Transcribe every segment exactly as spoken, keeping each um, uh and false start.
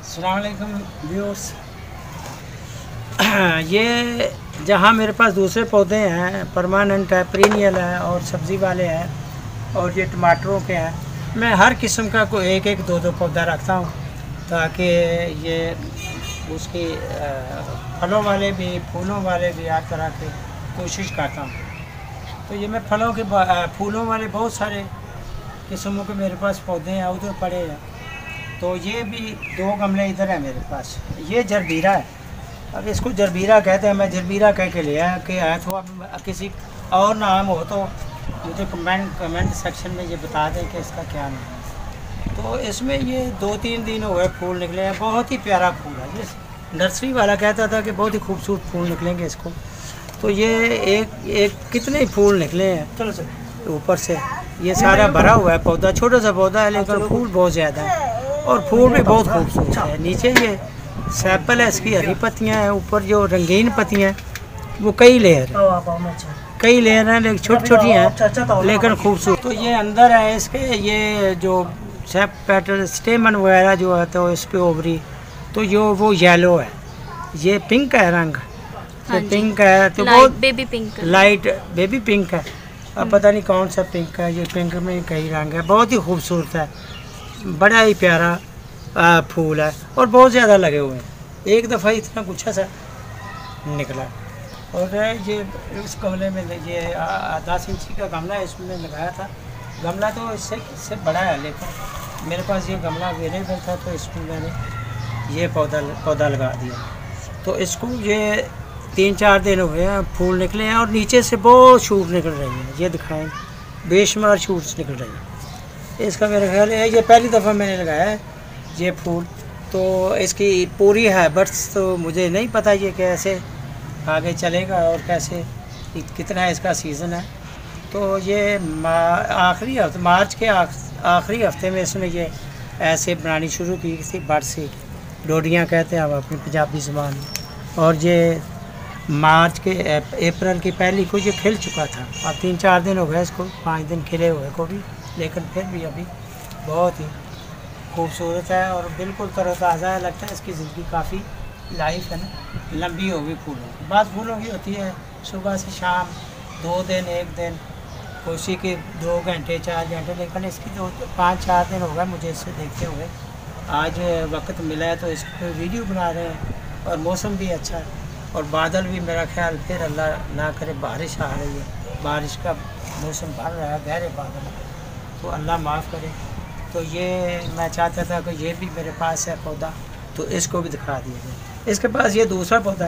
अस्सलाम वालेकुम व्यूअर्स। ये जहाँ मेरे पास दूसरे पौधे हैं, परमानेंट है, पीरियड है और सब्ज़ी वाले हैं और ये टमाटरों के हैं, मैं हर किस्म का कोई एक एक दो दो पौधा रखता हूँ ताकि ये उसकी फलों वाले भी फूलों वाले भी हर तरह की कोशिश करता हूँ। तो ये मैं फलों के फूलों वाले बहुत सारे किस्मों के मेरे पास पौधे हैं, उधर पड़े हैं। तो ये भी दो गमले इधर है मेरे पास। ये जरबीरा है, अब इसको जरबीरा कहते हैं, मैं जरबीरा कह के लिया कि आया तो अब किसी और नाम हो तो मुझे कमेंट कमेंट सेक्शन में ये बता दें कि इसका क्या नाम है। तो इसमें ये दो तीन दिन हो गए फूल निकले हैं, बहुत ही प्यारा फूल है। ये नर्सरी वाला कहता था कि बहुत ही खूबसूरत फूल निकलेंगे इसको। तो ये एक एक कितने फूल निकले हैं चलो सर ऊपर से। ये सारा भरा हुआ है पौधा, छोटा सा पौधा है लेकिन फूल बहुत ज़्यादा है और फूल भी बहुत खूबसूरत है। नीचे ये सैपल है, इसकी हरी पत्तियाँ हैं, ऊपर जो रंगीन पत्तियाँ हैं वो कई लेयर है, कई लेयर हैं लेकिन छोटी छोटी हैं लेकिन खूबसूरत। तो ये अंदर है इसके, ये जो सेप पेटल स्टेमन वगैरह जो है तो इस पर ओवरी तो जो वो येलो है, ये पिंक है रंग। तो हाँ पिंक है तो बहुत baby pink, light baby pink है। अब पता नहीं कौन सा पिंक है, ये पिंक में कई रंग है, बहुत ही खूबसूरत है, बड़ा ही प्यारा आ, फूल है और बहुत ज़्यादा लगे हुए हैं। एक दफ़ा इतना गुच्छा सा निकला। और ये इस गमले में ये दस इंची का गमला है, इसमें लगाया था। गमला तो इससे इससे बड़ा है लेकिन मेरे पास ये गमला अवेलेबल था तो इसमें मैंने ये पौधा पौधा लगा दिया। तो इसको ये तीन चार दिन हुए हैं, फूल निकले हैं और नीचे से बहुत शूट निकल रही हैं। ये दिखाएँ, बेशुमार शूट्स निकल रही हैं। इसका मेरा ख्याल है ये पहली दफ़ा मैंने लगाया है ये फूल। तो इसकी पूरी हैबिट्स तो मुझे नहीं पता ये कैसे आगे चलेगा और कैसे कितना इसका सीज़न है। तो ये आखिरी हफ्ते मार्च के आखिरी हफ्ते में इसने ये ऐसे बनानी शुरू की थी, बड़ सी डोडियाँ कहते हैं हम अपनी पंजाबी ज़ुबान में। और ये मार्च के अप्रैल की पहली को ये खिल चुका था। अब तीन चार दिन हो गए इसको, पाँच दिन खिले हुए को भी, लेकिन फिर भी अभी बहुत ही खूबसूरत है और बिल्कुल तरोताज़ा है। लगता है इसकी ज़िंदगी काफ़ी लाइफ है ना, लंबी होगी फूलों की। बात फूलों की होती है सुबह से शाम, दो दिन एक दिन, कोशी के दो घंटे चार घंटे, लेकिन इसकी दो पाँच चार दिन हो गए मुझे इससे देखते हुए। आज वक्त मिला है तो इस पर वीडियो बना रहे हैं और मौसम भी अच्छा है और बादल भी मेरा ख्याल फिर अल्लाह ना करे बारिश आ रही है, बारिश का मौसम भर रहा है, गहरे बादल, तो अल्लाह माफ़ करे। तो ये मैं चाहता था कि ये भी मेरे पास है पौधा, तो इसको भी दिखा दिया जाए। इसके पास ये दूसरा पौधा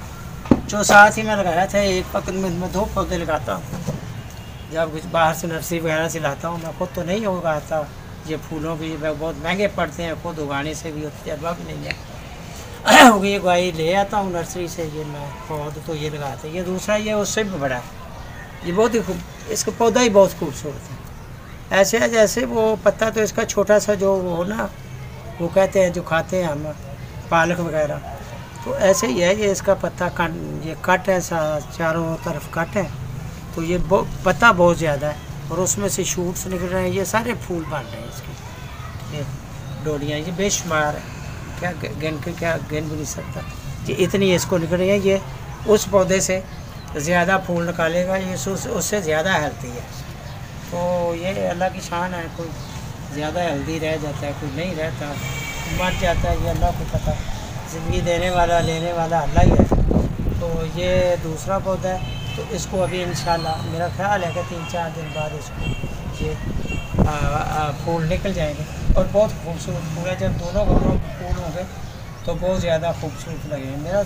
है जो साथ ही मैं लगाया था। एक वक्त में मैं दो पौधे लगाता हूँ जब कुछ बाहर से नर्सरी वगैरह से लाता हूँ। मैं खुद तो नहीं उगाता, ये फूलों की बहुत महंगे पड़ते हैं, खुद उगाने से भी तजर्बा भी नहीं है। ये उगाई ले आता हूँ नर्सरी से, ये मैं पौध तो ये लगाते हैं। ये दूसरा ये उससे भी बड़ा है, ये बहुत ही खूब, इसका पौधा ही बहुत खूबसूरत है। ऐसे है जैसे वो पत्ता तो इसका छोटा सा जो वो ना वो कहते हैं जो खाते हैं हम पालक वगैरह, तो ऐसे ही है। ये इसका पत्ता कट ये कट है, चारों तरफ कट है, तो ये पत्ता बहुत ज़्यादा है और उसमें से शूट्स निकल रहे हैं। ये सारे फूल बन रहे हैं इसके, ये डोरियाँ, ये बेशुमार है, क्या गिन के क्या गिन भी नहीं सकता, ये इतनी इसको निकल रही है। ये उस पौधे से ज़्यादा फूल निकालेगा, ये उससे ज़्यादा हेल्थी है। तो ये अल्लाह की शान है, कोई ज़्यादा हेल्दी रह जाता है, कोई नहीं रहता, मर जाता है, ये अल्लाह को पता। ज़िंदगी देने वाला लेने वाला अल्लाह ही है। तो ये दूसरा पौधा है, तो इसको अभी इंशाल्लाह मेरा ख्याल है कि तीन चार दिन बाद इसको ये आ, आ, फूल निकल जाएंगे और बहुत खूबसूरत फूल है। जब दोनों गमलों फूल होंगे तो बहुत ज़्यादा खूबसूरत लगेंगे। मेरा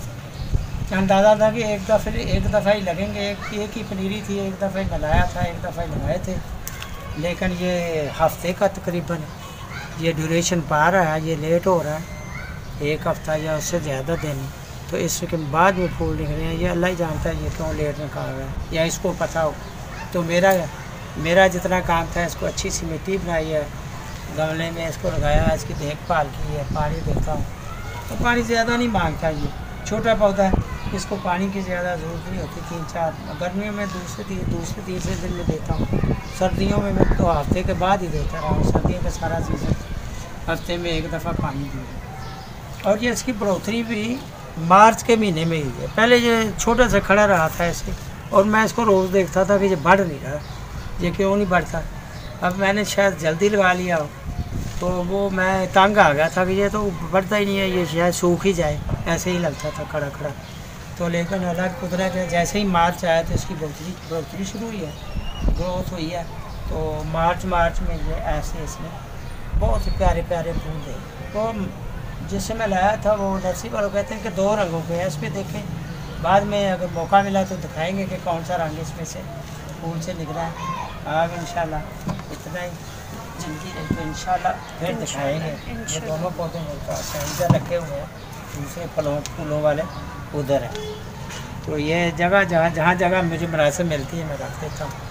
अंदाज़ा था कि एक दफ़े एक दफ़ा ही लगेंगे, एक एक ही पनीरी थी, एक दफ़ा ही लगाया था, एक दफ़ा ही लगाए थे, लेकिन ये हफ्ते का तकरीबन ये ड्यूरेशन पा रहा है, ये लेट हो रहा है एक हफ़्ता या उससे ज़्यादा दिन। तो इसके बाद में फूल निकले हैं, ये अल्लाह ही जानता है ये क्यों लेट निकाल रहा है, या इसको पता हो। तो मेरा मेरा जितना काम था, इसको अच्छी सी मिट्टी बनाई है, गमले में इसको लगाया, इसकी देखभाल की है, पानी देता हूँ। तो पानी ज़्यादा नहीं मांगता, ये छोटा पौधा है, इसको पानी की ज़्यादा ज़रूरत नहीं होती। तीन चार गर्मियों में दूसरे ती, दूसरे तीसरे दिन में देता हूँ, सर्दियों में मैं तो हफ्ते के बाद ही देता रहा हूँ। सर्दियों का सारा सीज़न हफ्ते में एक दफ़ा पानी दूँ। और ये इसकी बढ़ोतरी भी मार्च के महीने में ही है। पहले ये छोटे से खड़ा रहा था ऐसे, और मैं इसको रोज़ देखता था कि ये बढ़ नहीं रहा, ये क्यों नहीं बढ़ता। अब मैंने शायद जल्दी लगा लिया हो, तो वो मैं तंग आ गया था कि ये तो बढ़ता ही नहीं है, ये शायद सूख ही जाए, ऐसे ही लगता था खड़ा खड़ा। तो लेकिन अल्लाह की कुदरत है, जैसे ही मार्च आया तो इसकी बढ़ोतरी बढ़ोतरी शुरू हुई है, ग्रोथ हुई है। तो मार्च मार्च में ये ऐसे इसमें बहुत ही प्यारे प्यारे फूल थे। तो जिससे मैं लाया था वो नर्सरी वालों कहते हैं कि दो रंगों के हैं, इस पर देखें, बाद में अगर मौका मिला तो दिखाएंगे कि कौन सा रंग इसमें से फूल से निकला है। अब इंशाल्लाह इतना ही जिंदगी रही तो इंशाल्लाह फिर दिखाएंगे। ये दोनों पौधे मेरे पास हैं, इधर रखे हुए हैं, दूसरे फलों फूलों वाले उधर है। तो ये जगह जहाँ जहाँ जगह मुझे मुनासिब मिलती है मैं रख देता हूँ।